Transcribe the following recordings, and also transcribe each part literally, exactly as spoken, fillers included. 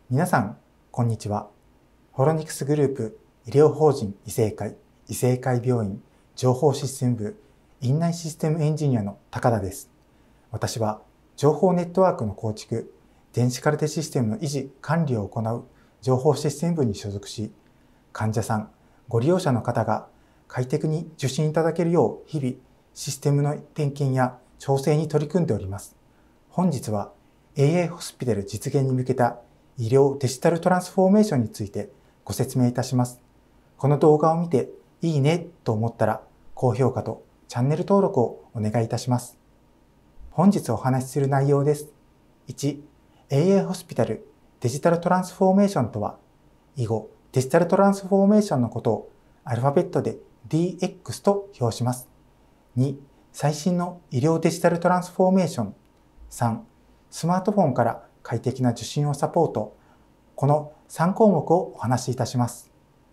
皆さん、こんにちは。ホロニクスグループ医療法人医誠会医誠会病院情報システム部院内システムエンジニアの高田です。私は情報ネットワークの構築、電子カルテシステムの維持・管理を行う情報システム部に所属し、患者さん、ご利用者の方が快適に受診いただけるよう日々システムの点検や調整に取り組んでおります。本日は エーアイ ホスピタル実現に向けた医療デジタルトランスフォーメーションについてご説明いたします。この動画を見ていいねと思ったら高評価とチャンネル登録をお願いいたします。本日お話しする内容です。いち、エーアイ ホスピタルデジタルトランスフォーメーションとは、以後デジタルトランスフォーメーションのことをアルファベットで ディーエックス と表します。に、最新の医療デジタルトランスフォーメーション。さん、スマートフォンから快適な受診をサポート。このさん項目をお話しいたします。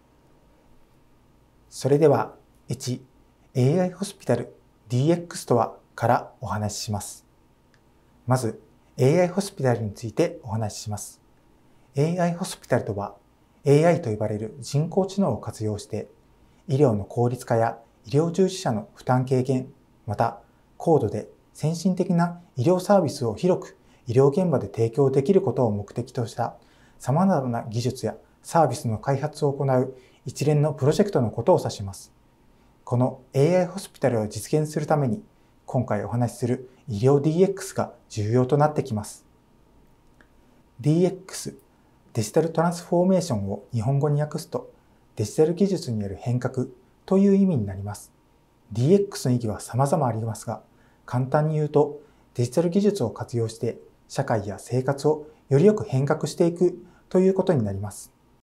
それでは、いち、エーアイ ホスピタル ディーエックス とはからお話しします。まず、エーアイ ホスピタルについてお話しします。エーアイ ホスピタルとは、エーアイ と呼ばれる人工知能を活用して、医療の効率化や医療従事者の負担軽減、また、高度で先進的な医療サービスを広く医療現場で提供できることを目的とした様々な技術やサービスの開発を行う一連のプロジェクトのことを指します。この エーアイ ホスピタルを実現するために、今回お話しする医療 ディーエックス が重要となってきます。ディーエックス、デジタルトランスフォーメーションを日本語に訳すと、デジタル技術による変革という意味になります。ディーエックス の意義は様々ありますが、簡単に言うと、デジタル技術を活用して社会や生活をよりよく変革していくということになります。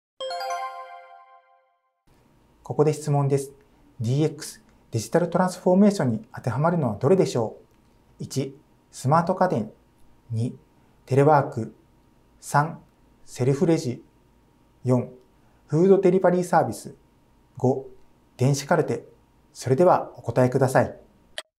ここで質問です。ディーエックス、デジタルトランスフォーメーションに当てはまるのはどれでしょう？ いち、スマート家電。に、テレワーク。さん、セルフレジ。よん、フードデリバリーサービス。ご、電子カルテ。それではお答えください。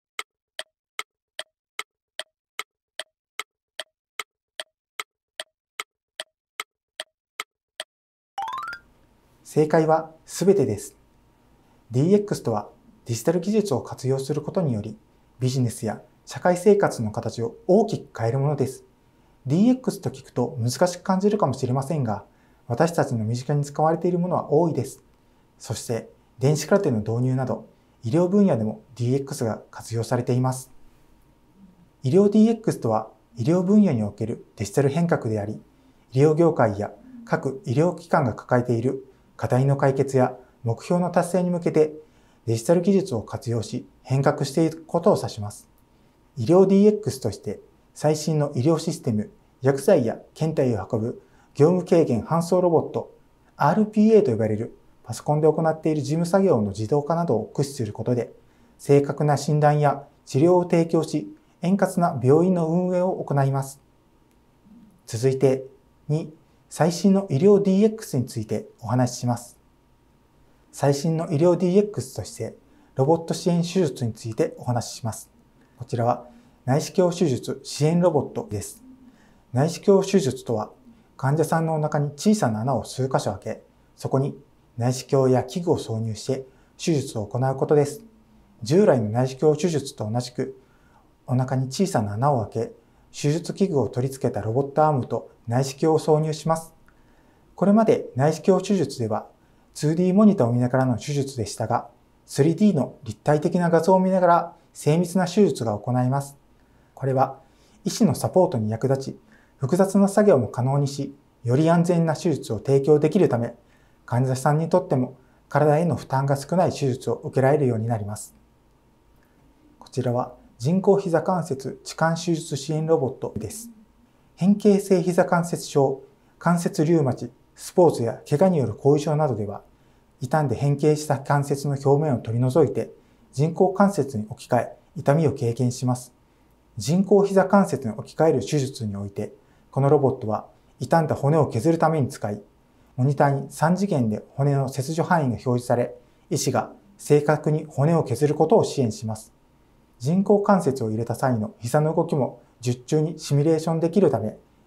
正解はすべてです。ディーエックス とはデジタル技術を活用することによりビジネスや社会生活の形を大きく変えるものです。ディーエックス と聞くと難しく感じるかもしれませんが、私たちの身近に使われているものは多いです。そして電子カルテの導入など医療分野でも ディーエックス が活用されています。医療 ディーエックス とは医療分野におけるデジタル変革であり、医療業界や各医療機関が抱えている課題の解決や目標の達成に向けてデジタル技術を活用し変革していくことを指します。医療 ディーエックス として最新の医療システム、薬剤や検体を運ぶ業務軽減搬送ロボット、アールピーエー と呼ばれるパソコンで行っている事務作業の自動化などを駆使することで正確な診断や治療を提供し円滑な病院の運営を行います。続いてに、最新の医療 ディーエックス についてお話しします。最新の医療 ディーエックス として、ロボット支援手術についてお話しします。こちらは内視鏡手術支援ロボットです。内視鏡手術とは、患者さんのお腹に小さな穴を数箇所開け、そこに内視鏡や器具を挿入して手術を行うことです。従来の内視鏡手術と同じく、お腹に小さな穴を開け、手術器具を取り付けたロボットアームと内視鏡を挿入します。これまで内視鏡手術では ツーディー モニターを見ながらの手術でしたが、スリーディー の立体的な画像を見ながら精密な手術が行えます。これは医師のサポートに役立ち、複雑な作業も可能にし、より安全な手術を提供できるため、患者さんにとっても体への負担が少ない手術を受けられるようになります。こちらは人工膝関節置換手術支援ロボットです。変形性膝関節症、関節リウマチ、スポーツや怪我による後遺症などでは、傷んで変形した関節の表面を取り除いて、人工関節に置き換え、痛みを軽減します。人工膝関節に置き換える手術において、このロボットは傷んだ骨を削るために使い、モニターにさん次元で骨の切除範囲が表示され、医師が正確に骨を削ることを支援します。人工関節を入れた際の膝の動きも術中にシミュレーションできるため、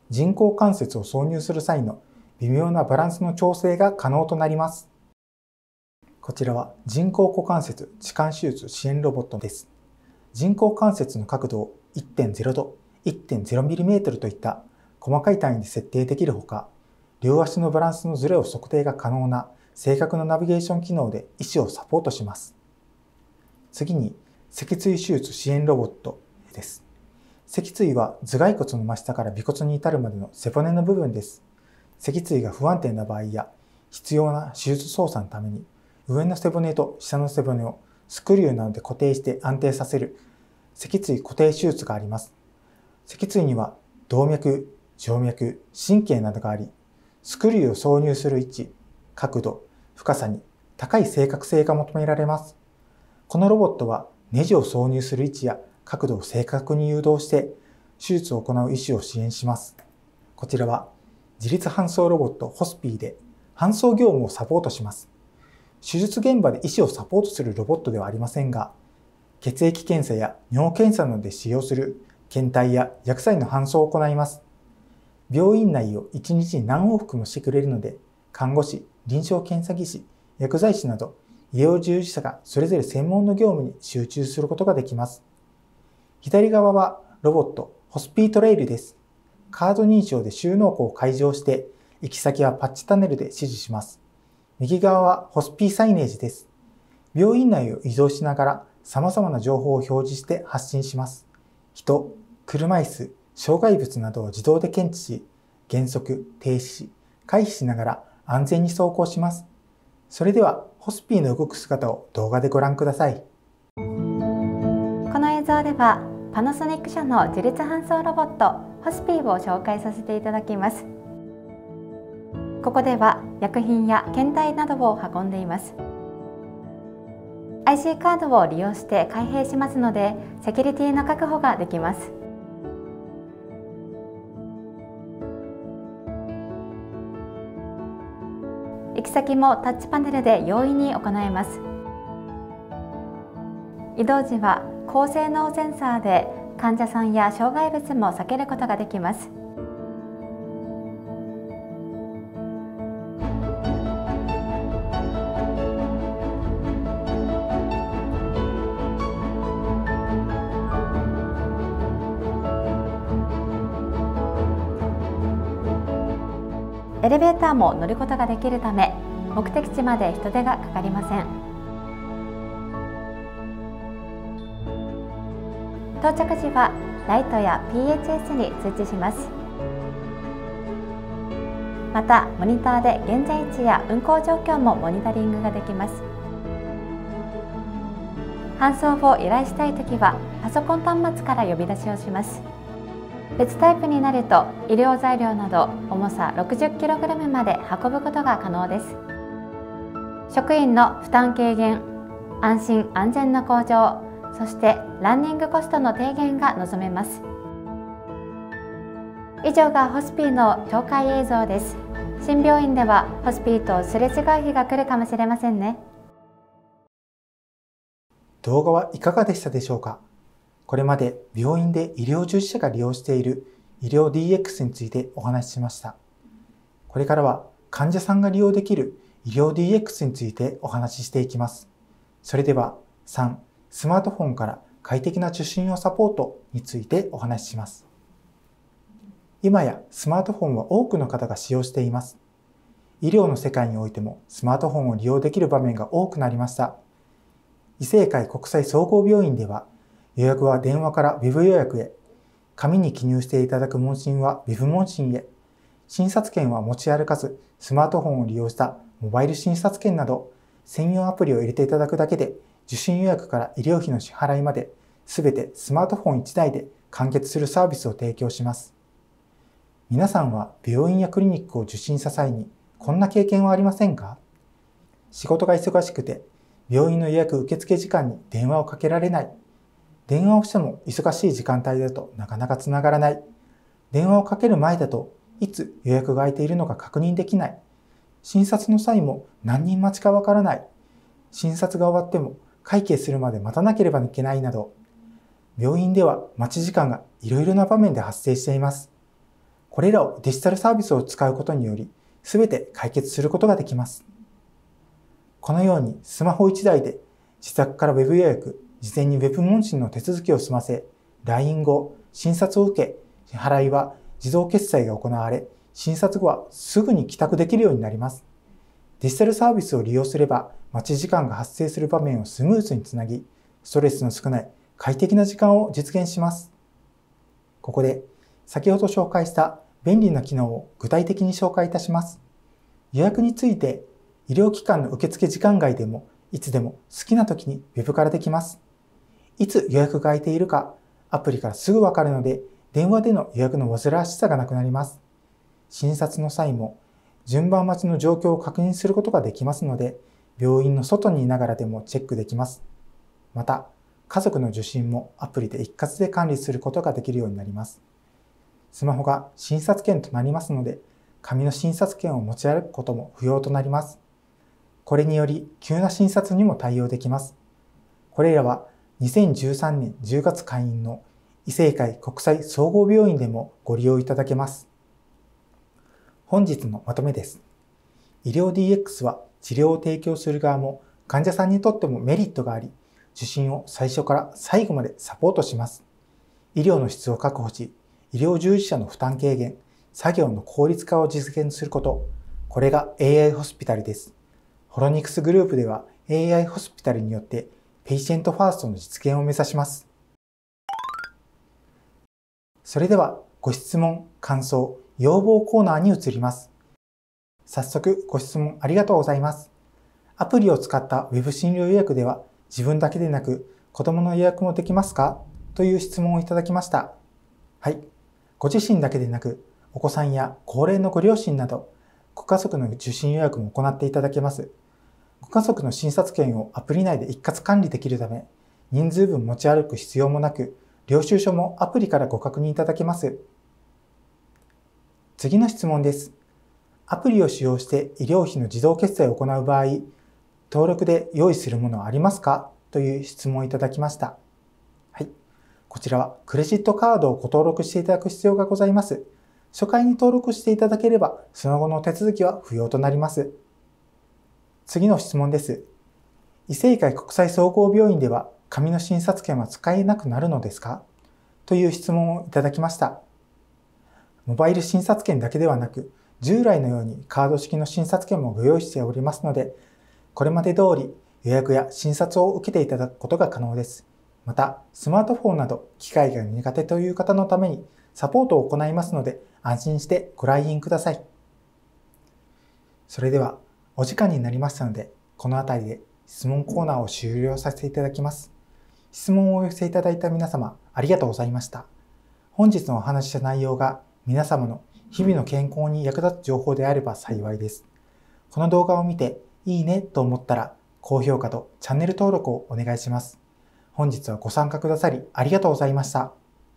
人工関節を挿入する際の微妙なバランスの調整が可能となります。こちらは人工股関節置換手術支援ロボットです。人工関節の角度を いってんゼロど、いってんゼロミリメートル といった細かい単位で設定できるほか、両足のバランスのズレを測定が可能な正確なナビゲーション機能で医師をサポートします。次に、脊椎手術支援ロボットです。脊椎は頭蓋骨の真下から尾骨に至るまでの背骨の部分です。脊椎が不安定な場合や必要な手術操作のために上の背骨と下の背骨をスクリューなどで固定して安定させる脊椎固定手術があります。脊椎には動脈、静脈、神経などがあり、スクリューを挿入する位置、角度、深さに高い正確性が求められます。このロボットはネジを挿入する位置や角度を正確に誘導して手術を行う医師を支援します。こちらは自律搬送ロボットホスピーで搬送業務をサポートします。手術現場で医師をサポートするロボットではありませんが、血液検査や尿検査などで使用する検体や薬剤の搬送を行います。病院内をいちにちに何往復もしてくれるので、看護師、臨床検査技師、薬剤師など医療従事者がそれぞれ専門の業務に集中することができます。左側はロボットホスピートレイルです。カード認証で収納庫を開錠して、行き先はパッチタネルで指示します。右側はホスピーサイネージです。病院内を移動しながら様々な情報を表示して発信します。人、車椅子、障害物などを自動で検知し、減速、停止し、回避しながら安全に走行します。それでは、ホスピーの動く姿を動画でご覧ください。 この映像では、パナソニック社の自律搬送ロボット、ホスピーを紹介させていただきます。ここでは薬品や検体などを運んでいます。アイシー カードを利用して開閉しますので、セキュリティの確保ができます。行き先もタッチパネルで容易に行えます。移動時は高性能センサーで患者さんや障害物も避けることができます。エレベーターも乗ることができるため、目的地まで人手がかかりません。到着時はライトや ピーエイチエス に通知します。また、モニターで現在地や運行状況もモニタリングができます。搬送を依頼したいときは、パソコン端末から呼び出しをします。別タイプになると医療材料など重さ ろくじゅっキログラム まで運ぶことが可能です。職員の負担軽減、安心安全の向上、そしてランニングコストの低減が望めます。以上がホスピーの紹介映像です。新病院ではホスピーとすれ違う日が来るかもしれませんね。 動画はいかがでしたでしょうか？これまで病院で医療従事者が利用している医療 ディーエックス についてお話ししました。これからは患者さんが利用できる医療 ディーエックス についてお話ししていきます。それではさん、スマートフォンから快適な受診用サポートについてお話しします。今やスマートフォンは多くの方が使用しています。医療の世界においてもスマートフォンを利用できる場面が多くなりました。医政会国際総合病院では予約は電話から ウェブ 予約へ、紙に記入していただく問診は ウェブ 問診へ、診察券は持ち歩かずスマートフォンを利用したモバイル診察券など専用アプリを入れていただくだけで受診予約から医療費の支払いまで全てスマートフォンいちだいで完結するサービスを提供します。皆さんは病院やクリニックを受診した際にこんな経験はありませんか？仕事が忙しくて病院の予約受付時間に電話をかけられない。電話をしても忙しい時間帯だとなかなかつながらない。電話をかける前だといつ予約が空いているのか確認できない。診察の際も何人待ちかわからない。診察が終わっても会計するまで待たなければいけないなど、病院では待ち時間がいろいろな場面で発生しています。 これらをデジタルサービスを使うことにより、すべて解決することができます。このようにスマホいちだいで自宅からウェブ予約、事前にウェブ問診の手続きを済ませ、ライン 後、診察を受け、支払いは自動決済が行われ、診察後はすぐに帰宅できるようになります。デジタルサービスを利用すれば、待ち時間が発生する場面をスムーズにつなぎ、ストレスの少ない快適な時間を実現します。ここで、先ほど紹介した便利な機能を具体的に紹介いたします。予約について、医療機関の受付時間外でも、いつでも好きな時にウェブからできます。いつ予約が空いているか、アプリからすぐわかるので、電話での予約の煩わしさがなくなります。診察の際も、順番待ちの状況を確認することができますので、病院の外にいながらでもチェックできます。また、家族の受診もアプリで一括で管理することができるようになります。スマホが診察券となりますので、紙の診察券を持ち歩くことも不要となります。これにより、急な診察にも対応できます。これらはにせんじゅうさんねんじゅうがつ開院の医誠会国際総合病院でもご利用いただけます。本日のまとめです。医療 ディーエックス は治療を提供する側も患者さんにとってもメリットがあり、受診を最初から最後までサポートします。医療の質を確保し、医療従事者の負担軽減、作業の効率化を実現すること、これが エーアイ ホスピタルです。ホロニクスグループでは エーアイ ホスピタルによってペイシェントファーストの実現を目指します。それではご質問、感想、要望コーナーに移ります。早速ご質問ありがとうございます。アプリを使った Web 診療予約では自分だけでなく子供の予約もできますかという質問をいただきました。はい。ご自身だけでなくお子さんや高齢のご両親などご家族の受診予約も行っていただけます。ご家族の診察券をアプリ内で一括管理できるため、人数分持ち歩く必要もなく、領収書もアプリからご確認いただけます。次の質問です。アプリを使用して医療費の自動決済を行う場合、登録で用意するものはありますかという質問をいただきました。はい。こちらはクレジットカードをご登録していただく必要がございます。初回に登録していただければ、その後の手続きは不要となります。次の質問です。医誠会国際総合病院では紙の診察券は使えなくなるのですかという質問をいただきました。モバイル診察券だけではなく、従来のようにカード式の診察券もご用意しておりますので、これまで通り予約や診察を受けていただくことが可能です。また、スマートフォンなど機械が苦手という方のためにサポートを行いますので、安心してご来院ください。それでは、お時間になりましたので、この辺りで質問コーナーを終了させていただきます。質問をお寄せいただいた皆様、ありがとうございました。本日のお話しした内容が皆様の日々の健康に役立つ情報であれば幸いです。この動画を見ていいねと思ったら、高評価とチャンネル登録をお願いします。本日はご参加くださりありがとうございました。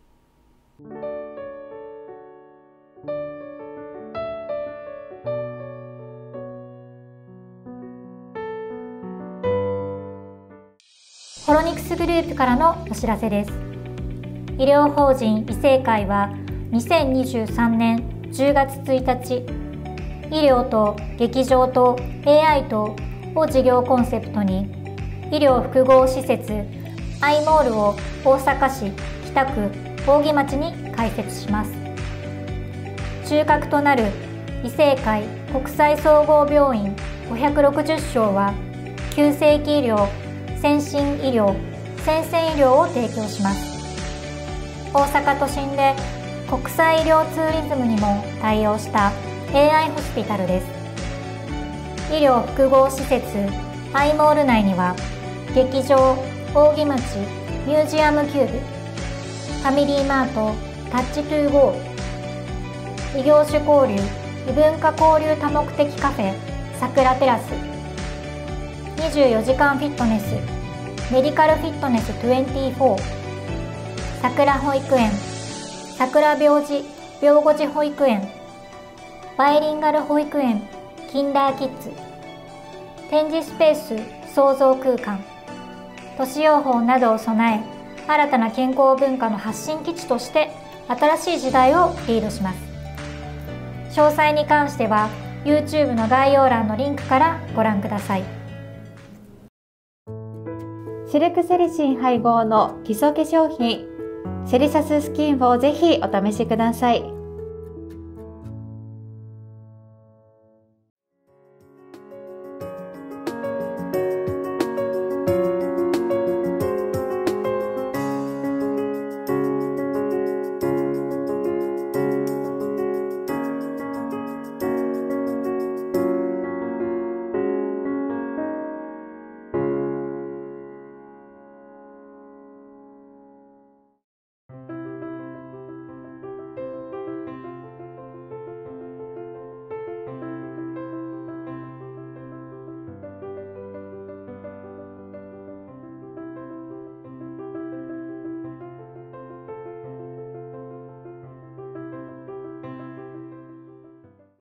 ホロニクスグループからのお知らせです。医療法人医誠会はにせんにじゅうさんねんじゅうがつついたち、医療と劇場と エーアイ とを事業コンセプトに、医療複合施設アイモールを大阪市北区扇町に開設します。中核となる医誠会国際総合病院ごひゃくろくじゅっしょうは、急性期医療、先進医療、先生医療を提供します。大阪都心で国際医療ツーリズムにも対応した エーアイ ホスピタルです。医療複合施設アイモール内には、劇場扇町ミュージアムキューブ、ファミリーマートタッチトゥーゴー、異業種交流異文化交流多目的カフェ桜テラス、にじゅうよじかんフィットネスメディカルフィットネスにじゅうよん、桜保育園、桜病児病後児保育園、バイリンガル保育園キンダーキッズ、展示スペース創造空間、都市養蜂などを備え、新たな健康文化の発信基地として新しい時代をリードします。 詳細に関しては YouTube の概要欄のリンクからご覧ください。 シルクセリシン配合の基礎化粧品セリサススキンをぜひお試しください。